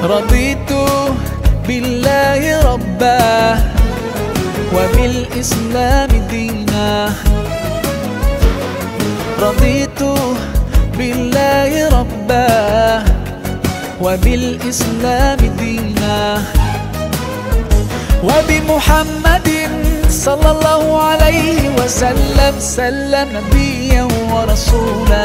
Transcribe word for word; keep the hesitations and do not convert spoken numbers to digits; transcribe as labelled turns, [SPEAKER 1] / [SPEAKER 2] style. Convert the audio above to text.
[SPEAKER 1] رضيت بالله ربا وبالإسلام دينا. رضيت بالله ربا وبالإسلام دينا وبمحمد صلى الله عليه وسلم سلم نبيا ورسولا.